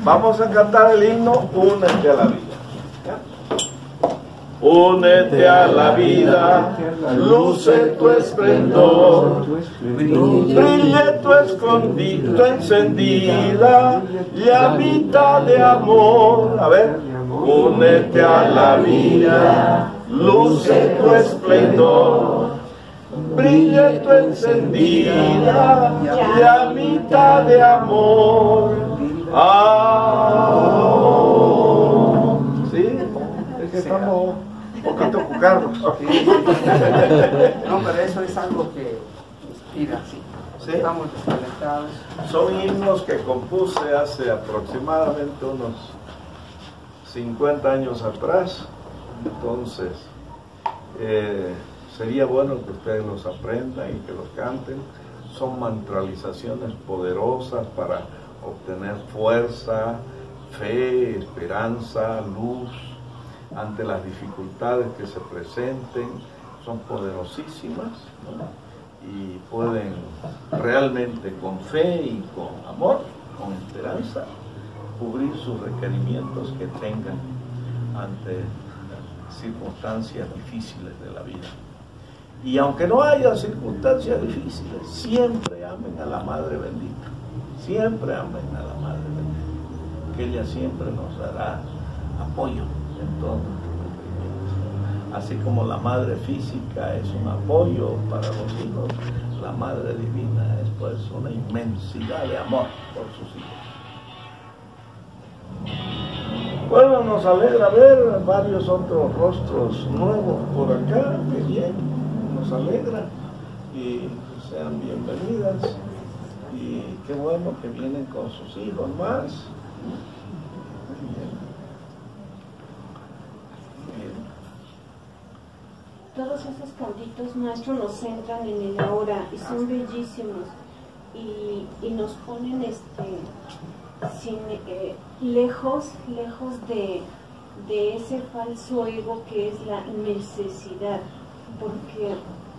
Vamos a cantar el himno Únete a la vida. ¿Ya? Únete a la vida, luce tu esplendor, brille tu escondido encendida, llamita de amor. A ver, únete a la vida, luce tu esplendor, brille tu encendida, llamita de amor. Ah, sí, es que estamos un poquito jugados. No, pero eso es algo que inspira, sí. ¿Sí? Estamos desconectados. Son himnos que compuse hace aproximadamente unos 50 años atrás. Entonces, sería bueno que ustedes los aprendan y que los canten. Son mantralizaciones poderosas para obtener fuerza, fe, esperanza, luz ante las dificultades que se presenten. Son poderosísimas, ¿no? Y pueden realmente con fe y con amor, con esperanza, cubrir sus requerimientos que tengan ante circunstancias difíciles de la vida. Y aunque no haya circunstancias difíciles, siempre amen a la Madre Bendita, siempre amen a la Madre Bendita, que ella siempre nos dará apoyo en todos nuestros requerimientos. Así como la Madre Física es un apoyo para los hijos, la Madre Divina es pues una inmensidad de amor por sus hijos. Bueno, nos alegra ver varios otros rostros nuevos por acá, que bien, nos alegra, y sean bienvenidas, y qué bueno que vienen con sus hijos más. Todos esos cantitos, maestro, nos centran en el ahora y son bellísimos y nos ponen lejos de ese falso ego que es la necesidad, porque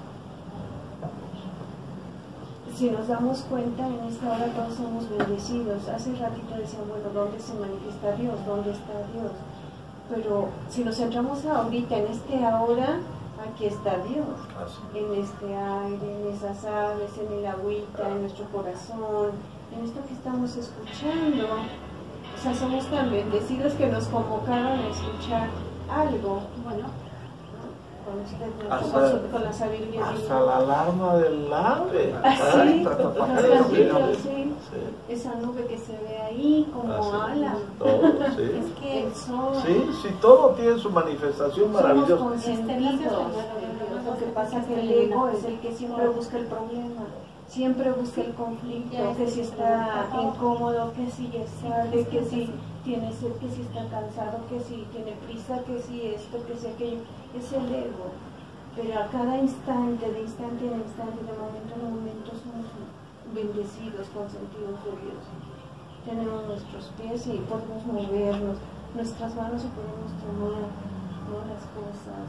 si nos damos cuenta, en esta hora todos somos bendecidos. Hace ratito decían, bueno, ¿dónde se manifiesta Dios? ¿Dónde está Dios? Pero si nos centramos ahorita en este ahora, aquí está Dios, en este aire, en esas aves, en el agüita, en nuestro corazón, en esto que estamos escuchando. O sea, somos tan bendecidos que nos convocaron a escuchar algo. Bueno, con usted, con la sabiduría. Hasta la alarma del ave. Así, sí. Esa nube que se ve ahí como ala. Todo, sí. Es que el sol. Sí, todo tiene su manifestación maravillosa. Somos consentidos. Lo que pasa es que el ego es el que siempre busca el problema, siempre busca el conflicto, que si está incómodo, que si ya sabe, que si tiene sed, que si está cansado, que si tiene prisa, que si esto, que si aquello. Es el ego. Pero a cada instante, de instante en instante, de momento en momento, somos bendecidos, consentidos de Dios. Tenemos nuestros pies y podemos movernos, nuestras manos y podemos tomar, ¿no?, las cosas.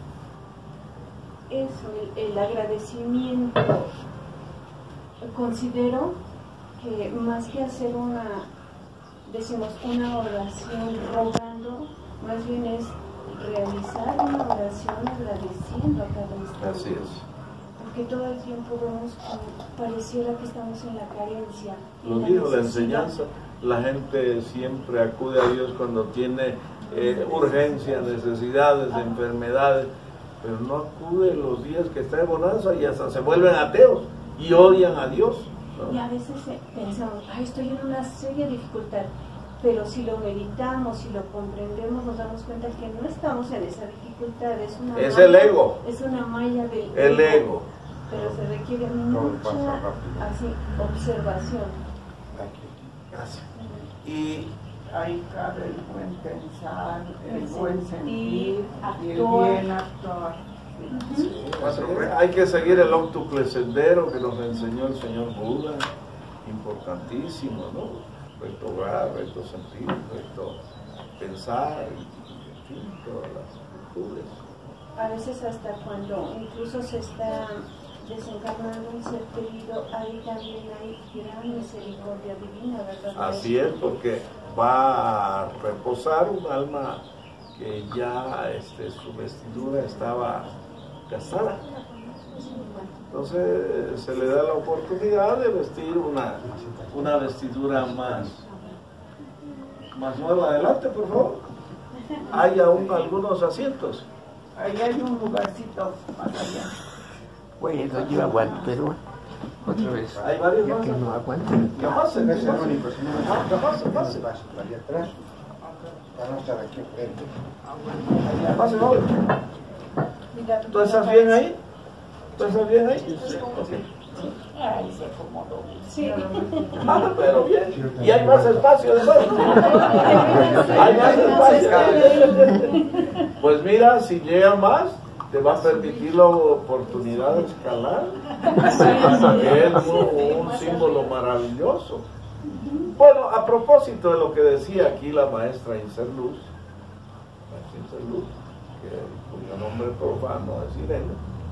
Eso, el agradecimiento. Considero que más que hacer una oración rogando, más bien es realizar una oración agradeciendo a cada instante. Así es. Porque todo el tiempo vemos pareciera que estamos en la carencia. Lo dijo la enseñanza, la gente siempre acude a Dios cuando tiene urgencias, necesidades, enfermedades, pero no acude los días que está de bonanza y hasta se vuelven ateos y odian a Dios, ¿no? Y a veces pensamos, estoy en una seria dificultad, pero si lo meditamos, si lo comprendemos, nos damos cuenta que no estamos en esa dificultad, es malla, el ego. Es una malla del ego. Pero se requiere mucha observación. Gracias. Y ahí cabe el buen pensar, el buen sentir, y el bien actuar. Sí, hay que seguir el óctuple sendero que nos enseñó el señor Buda, importantísimo, ¿no? Recto obrar, recto sentir, recto pensar, en fin, todas las virtudes. A veces hasta cuando incluso se está desencarnando un ser querido, ahí también hay gran misericordia divina, ¿verdad? Así es, porque va a reposar un alma que ya su vestidura estaba gastada. Entonces se le da la oportunidad de vestir una vestidura más nueva. Adelante, por favor. Hay aún algunos asientos. Ahí hay un lugarcito más allá. Bueno, yo aguanto, pero otra vez. Hay varios más. Que no aguanto. Que pasen, que pasen. Allá atrás, para no estar aquí enfrente. Que pasen, joven. ¿Tú estás bien ahí? ¿Tú estás bien ahí? Sí. Ahí se acomodó. Sí. Ah, pero bien. Y hay más espacio además. Hay más espacio. Pues mira, si llega más, te va a permitir la oportunidad de escalar. Que es un símbolo maravilloso. Bueno, a propósito de lo que decía aquí la maestra Inserluz, cuyo nombre profano es Irene,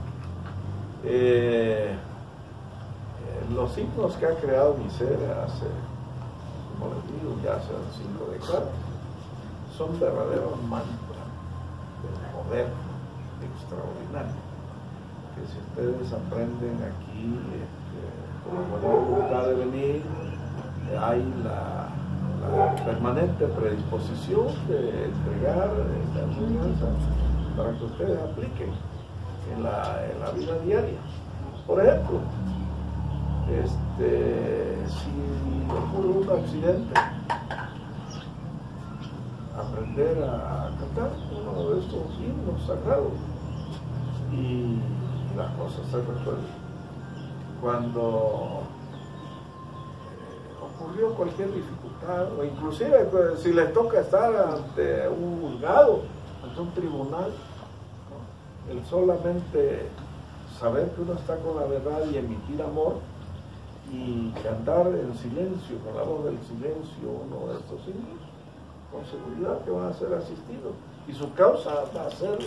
los signos que ha creado mi ser hace, como les digo, ya hace 5 décadas, son verdaderos mantras del poder extraordinario, que si ustedes aprenden aquí con la voluntad de venir, hay la permanente predisposición de entregar esta enseñanza para que ustedes apliquen en la vida diaria. Por ejemplo, si ocurre un accidente, aprender a cantar uno de estos himnos sagrados y las cosas se resuelven. Cuando ocurrió cualquier dificultad, o inclusive pues, si les toca estar ante un juzgado, ante un tribunal, ¿no? El solamente saber que uno está con la verdad y emitir amor y cantar en silencio, con la voz del silencio, uno de estos signos, con seguridad que van a ser asistidos y su causa va a ser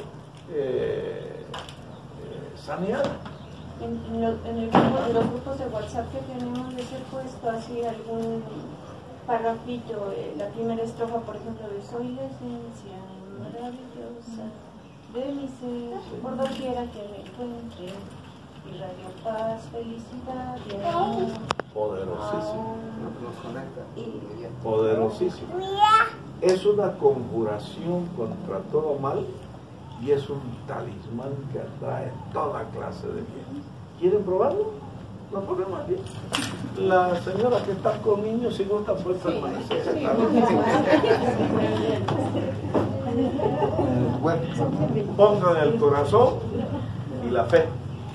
saneada. En los grupos de WhatsApp que tenemos de ser puesto así algún parrafito, la primera estrofa, por ejemplo, de soy la esencia maravillosa de mi ser, por doquiera que me encuentre, y Radio Paz, felicidad y amor. Poderosísimo. Y Poderosísimo. Es una conjuración contra todo mal y es un talismán que atrae toda clase de bien. ¿Quieren probarlo? Lo ponemos aquí. La señora que está con niños, si no está puede permanecer sentada. Pongan el corazón y la fe.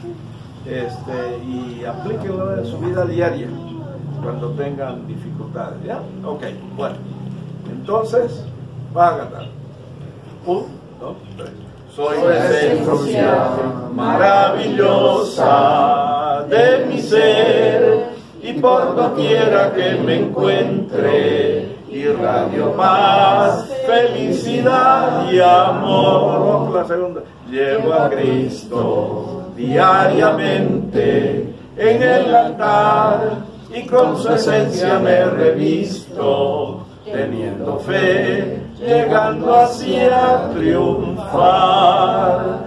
Y aplíquenlo en su vida diaria cuando tengan dificultades. ¿Ya? Ok, bueno. Entonces, van a cantar. 1, 2, 3. Soy la esencia maravillosa de mi ser y por doquiera que me encuentre irradio paz, felicidad y amor. La segunda. Llevo a Cristo diariamente en el altar y con su esencia me revisto, teniendo fe, llegando así a triunfar.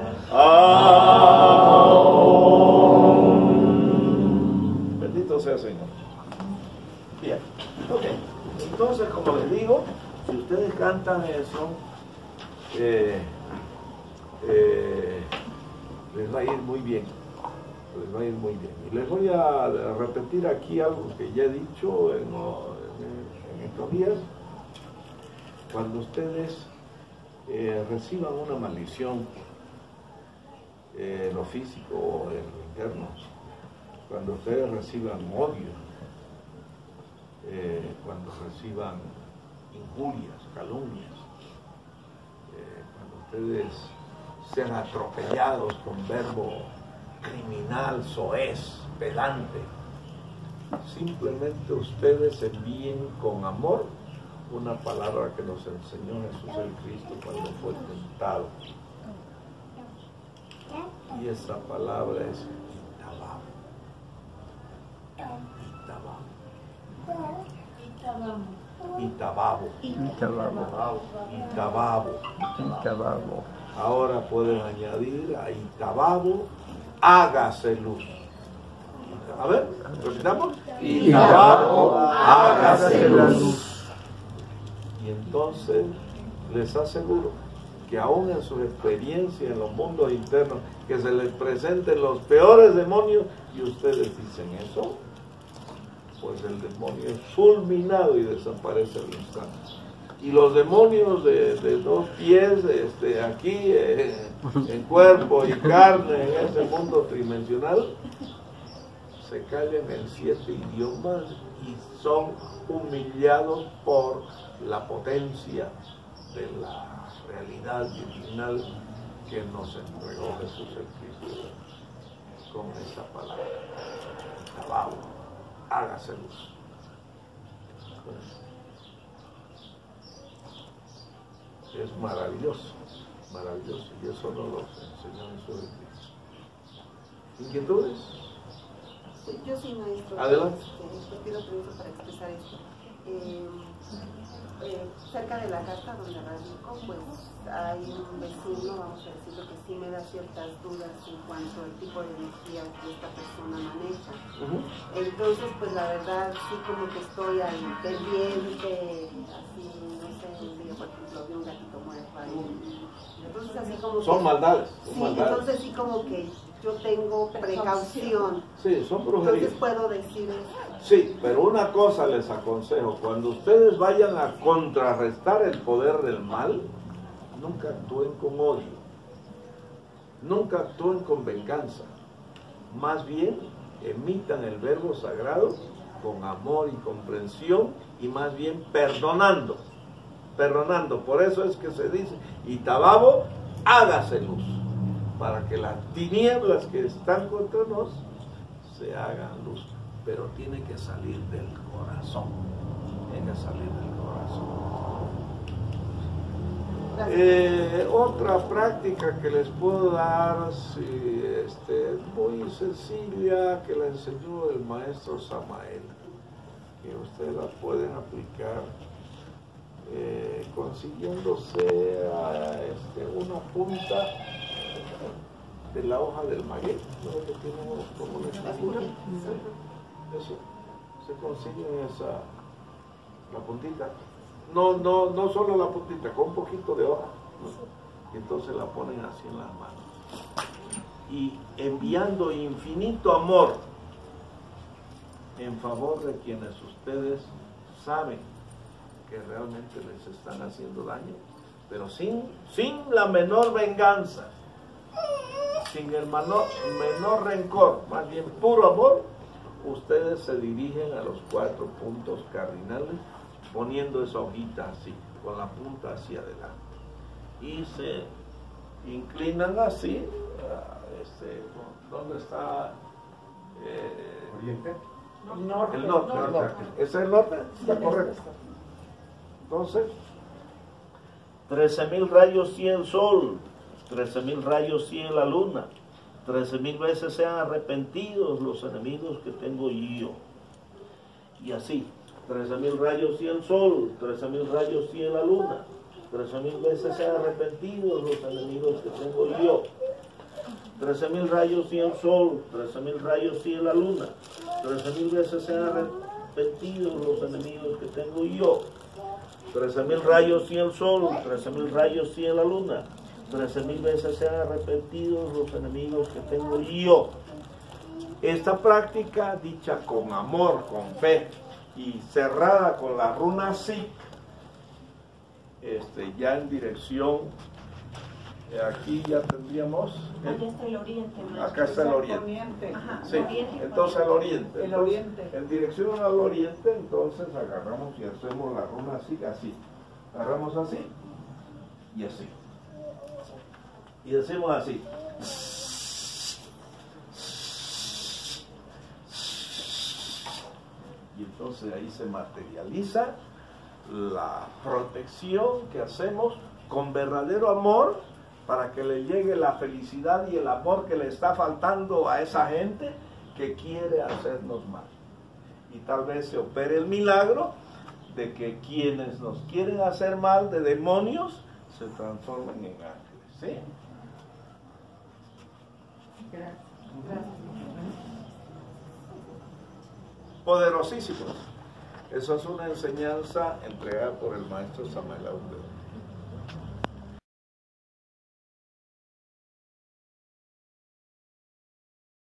Bendito sea el Señor. Bien, ok. Entonces, como les digo, si ustedes cantan eso, les va a ir muy bien. Les va a ir muy bien. Y les voy a repetir aquí algo que ya he dicho en estos días. Cuando ustedes reciban una maldición en lo físico o en lo interno, cuando ustedes reciban odio, cuando reciban injurias, calumnias, cuando ustedes sean atropellados con verbo criminal, soez, pedante, simplemente ustedes envíen con amor una palabra que nos enseñó Jesús el Cristo cuando fue tentado. Y esa palabra es Itabam. Itabam. Itababo. Itababo. Itababo. Ahora pueden añadir a Itababo, hágase luz. A ver, repitamos. Itababo, hágase luz. Y entonces les aseguro que aún en su experiencia en los mundos internos, que se les presenten los peores demonios y ustedes dicen eso, pues el demonio es fulminado y desaparece al instante. Y los demonios de 2 pies, aquí en cuerpo y carne, en ese mundo tridimensional, se callan en 7 idiomas y son humillados por la potencia de la realidad divinal que nos entregó Jesús el Cristo con esa palabra. Itababo, hágase luz. Es maravilloso, maravilloso, y eso nos lo enseñó Jesús el Cristo. ¿Inquietudes? Sí, yo sí, maestro. Adelante. Te pido permiso para expresar esto. Cerca de la casa donde radico, pues hay un vecino, vamos a decirlo, que sí me da ciertas dudas en cuanto al tipo de energía que esta persona maneja. Entonces, pues la verdad, sí como que estoy al pendiente, así, no sé, un día, por ejemplo, vi un gatito muerto ahí. Entonces, así como son que, maldades. Sí, entonces sí como que yo tengo precaución. Sí, son brujerías. Entonces puedo decir eso. Sí, pero una cosa les aconsejo, cuando ustedes vayan a contrarrestar el poder del mal, nunca actúen con odio, nunca actúen con venganza, más bien emitan el verbo sagrado con amor y comprensión y más bien perdonando, por eso es que se dice, Itababo, hágase luz, para que las tinieblas que están contra nos se hagan luz. Pero tiene que salir del corazón. Tiene que salir del corazón. Otra práctica que les puedo dar, sí, muy sencilla, que la enseñó el maestro Samael, que ustedes la pueden aplicar consiguiéndose una punta de la hoja del maguey, ¿no? Que tiene como una estructura. Eso, se consigue la puntita, no solo la puntita, con un poquito de hoja, ¿no? Y entonces la ponen así en las manos y enviando infinito amor en favor de quienes ustedes saben que realmente les están haciendo daño, pero sin la menor venganza, sin el menor rencor, más bien puro amor. Ustedes se dirigen a los 4 puntos cardinales poniendo esa hojita así, con la punta hacia adelante. Y se inclinan así, ¿dónde está? ¿Oriente? Norte. El norte. ¿Ese es el norte? Está correcto. Entonces, 13,000 rayos sí el sol, 13,000 rayos sí la luna. 13,000 veces sean arrepentidos los enemigos que tengo yo. Y así, 13,000 rayos y el sol, 13,000 rayos y la luna. 13,000 veces sean arrepentidos los enemigos que tengo yo. 13,000 rayos y el sol, 13,000 rayos y la luna. 13,000 veces sean arrepentidos los enemigos que tengo yo. 13,000 rayos y el sol, 13,000 rayos y la luna. 13,000 veces sean arrepentidos los enemigos que tengo yo. Esta práctica, dicha con amor, con fe y cerrada con la runa Sikh, ya en dirección, aquí ya tendríamos. Allá está el oriente. Acá está el oriente. Ajá, Sí, entonces al oriente. El oriente. En dirección al oriente, entonces agarramos y hacemos la runa Sikh así. Agarramos así y así. Y decimos así. Y entonces ahí se materializa la protección que hacemos con verdadero amor para que le llegue la felicidad y el amor que le está faltando a esa gente que quiere hacernos mal. Y tal vez se opere el milagro de que quienes nos quieren hacer mal, de demonios, se transformen en ángeles. ¿Sí? Gracias. Poderosísimos. Eso es una enseñanza entregada por el maestro Samael Aumberto.